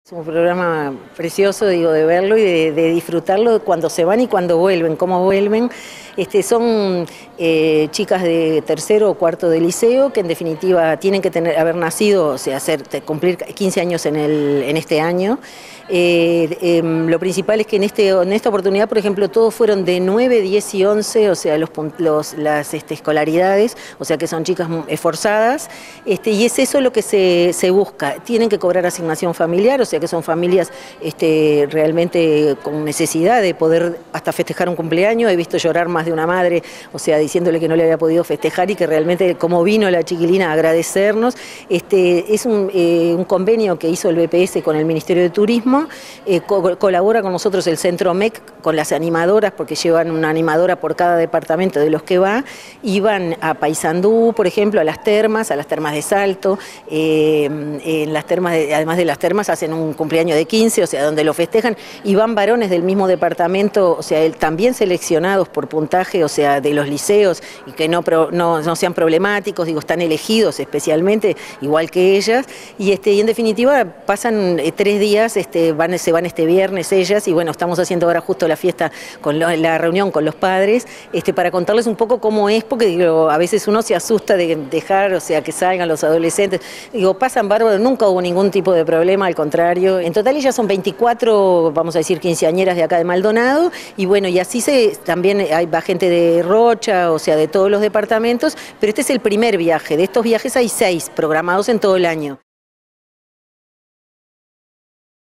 Es un programa precioso, digo, de verlo y de disfrutarlo cuando se van y cuando vuelven, cómo vuelven. Son chicas de tercero o cuarto de liceo que en definitiva tienen que haber nacido, o sea, cumplir 15 años en este año. Lo principal es que en esta oportunidad, por ejemplo, todos fueron de 9, 10 y 11, o sea, las escolaridades, o sea que son chicas esforzadas, y es eso lo que se busca. Tienen que cobrar asignación familiar, o sea que son familias realmente con necesidad de poder hasta festejar un cumpleaños. He visto llorar más de una madre, o sea, diciéndole que no le había podido festejar y que realmente como vino la chiquilina a agradecernos. Es un convenio que hizo el BPS con el Ministerio de Turismo. Colabora con nosotros el Centro MEC, con las animadoras, porque llevan una animadora por cada departamento de los que va, y van a Paysandú, por ejemplo, a las termas de Salto. En las termas, además de las termas, hacen un cumpleaños de 15, o sea, donde lo festejan, y van varones del mismo departamento, o sea, también seleccionados por puntaje, o sea, de los liceos, y que no sean problemáticos, digo, están elegidos especialmente, igual que ellas, y en definitiva pasan 3 días, se van este viernes ellas, y bueno, estamos haciendo ahora justo la fiesta, la reunión con los padres, para contarles un poco cómo es, porque digo, a veces uno se asusta de dejar, o sea, que salgan los adolescentes, digo, pasan bárbaro, nunca hubo ningún tipo de problema, al contrario. En total ellas son 24, vamos a decir, quinceañeras de acá de Maldonado, y bueno, y así también va gente de Rocha, o sea, de todos los departamentos, pero este es el primer viaje. De estos viajes hay 6 programados en todo el año.